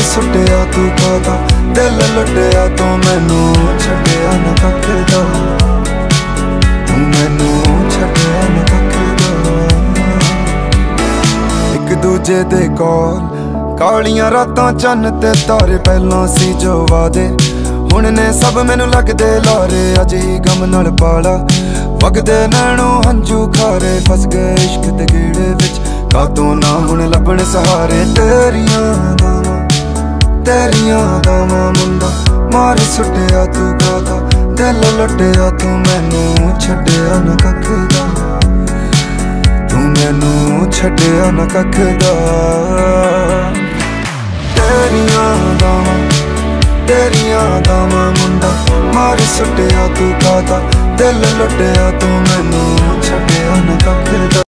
सुटिया तू कादा, दिल लुटिया तू मैनू छड्डिया ना कख दा, तू मैनू छड्डिया ना कख दा। एक दूजे दे कॉल कालियां रातां चन्न ते तारे, पहलां सी जो वादे हुण ने सब मैनू लगदे लारे। अज ही गम नाल पाला वगदे नैणों हंजू खारे, फस गए इश्क दे गेड़े विच कातों ना हुण लभण सहारे। तेरियां दावां मुंडा मार सुटिया तू कादा, दिल लुटिया तू मैनू छड्डिया ना कख दा, तू मैनू छड्डिया ना कख दा। तेरियां दावां मुंडा मार सुटिया तू कादा, दिल लुटिया तू मैनू छड्डिया ना कख दा।